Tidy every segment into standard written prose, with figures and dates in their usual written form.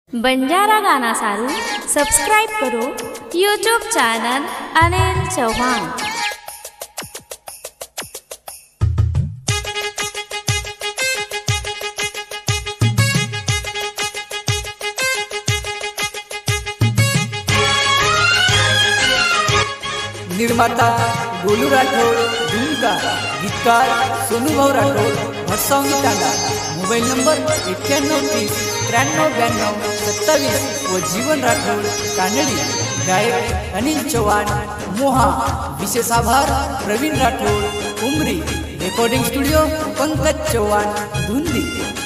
बंजारा गाना सारू सब्सक्राइब करो यूट्यूब चैनल अनिल चौहान। निर्माता गोलू राठौड़, धूमकार गीतकार सोनूभाऊ राठौड़, भरसावणी तांडा। मोबाईल नंबर 9130 9392 27 व जीवन राठौड़ कानडी। गायक अनिल चौहान मोहा। विशेष आभार प्रवीण राठौड़ उमरी। रिकॉर्डिंग स्टूडियो पंकज चौहान धुंदी।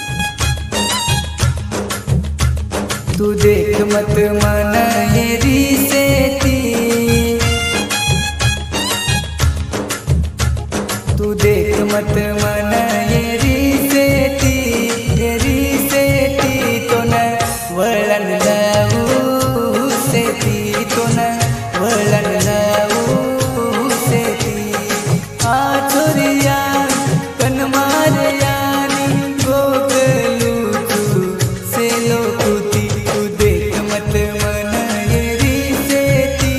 तू देख मत मन हेरी से तू देख मत मन येरी सेती तो न वळण लावू सेती तो न वळण लावू सेती। आ छोरिया कन मारयानी गोगलू तू सेलो कुती। तू देख मत मन येरी सेती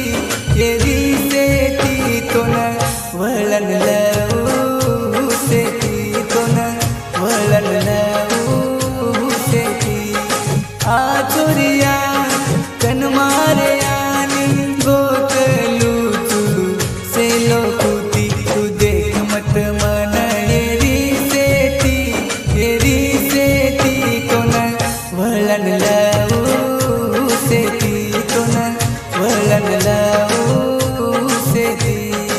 तो न वळण लावू सेती तो न वळण लावू सेती। आ छोरिया कन मारयानी गोगलू तू सेलो कुती। तू देख मत मन येरी सेती तो न वळण लावू सेती तो न वळण लावू सेती।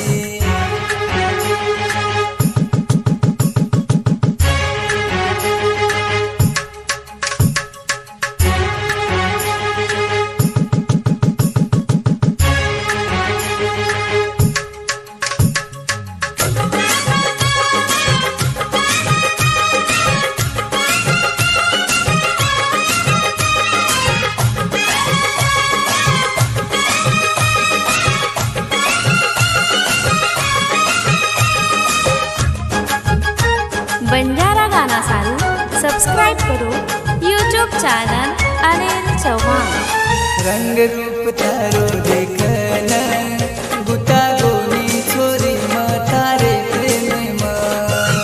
बंजारा गाना सारू सब्सक्राइब करो यूट्यूब चैनल अनिल चौहान। रंग रूप तारो देखन गुता गोनी छोरी मातारे प्रेम मां।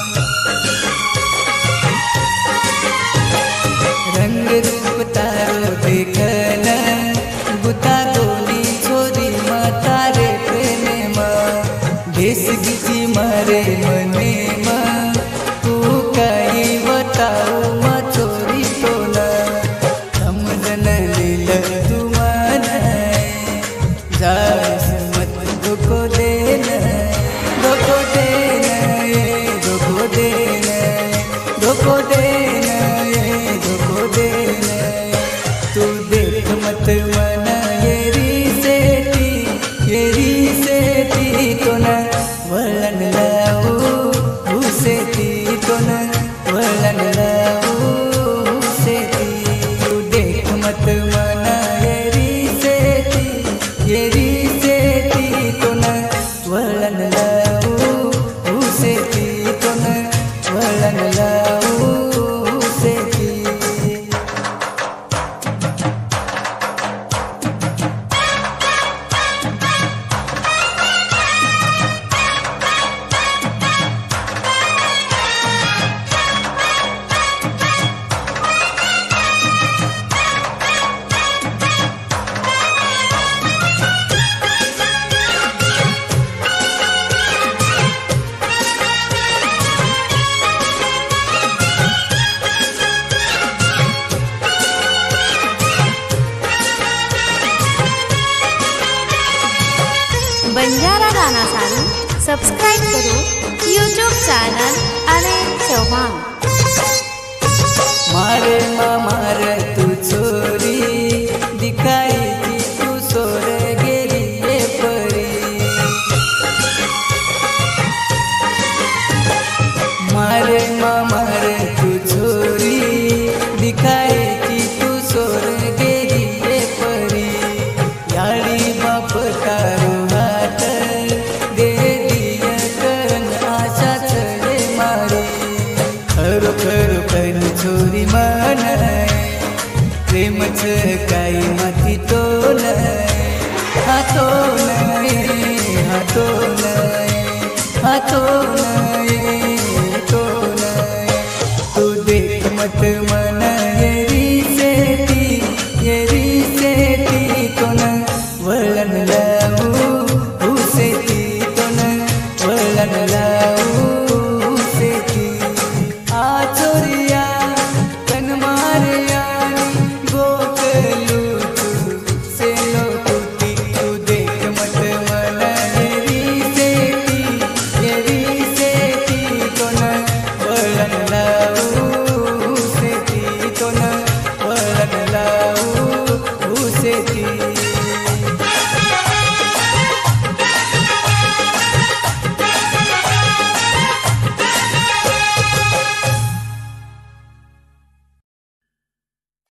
रंग रूप तारो देखन गुता गोनी छोरी मातारे प्रेम मां। देश गीती मारे मने मां तू काही बताऊ मा छोरी तो ना समझन लील तू मन जास मत धोखो देना धोखो देना धोखो देना धोखो देना धोखो देना। तू देख मत मन येरी सेती तो न वळण लावू सेती तो न वळण लावू सेती। तू देख मत मन येरी सेती तो न वळण लावू सेती तो न वळण लावू सेती। बंजारा गाना सारू सब्सक्राइब करो यूट्यूब चैनल अनिल चौहान। मारे मार तू छोरी दिखाई थी तू सोर गेली ये परी। मारे मार तू छोरी दिखाई थी तू सोर गेली ये परी। याडी बाप तारो हात दे दिया करन आशा चले मारी। खरो खरो कन छोरी मन प्रेमच काही माती तो नाही, हातो नाही, हातो नाही, हातो नाही, तो नाही. तू देख मत मन येरी सेती तोन वळण लावू सेती तोन वळण लावू सेती. आचोरिया कन मारिया गोकलू सेलो तुती. तू देख मत मन येरी सेती तोन वळण लावू सेती तोन वळण लावू सेती.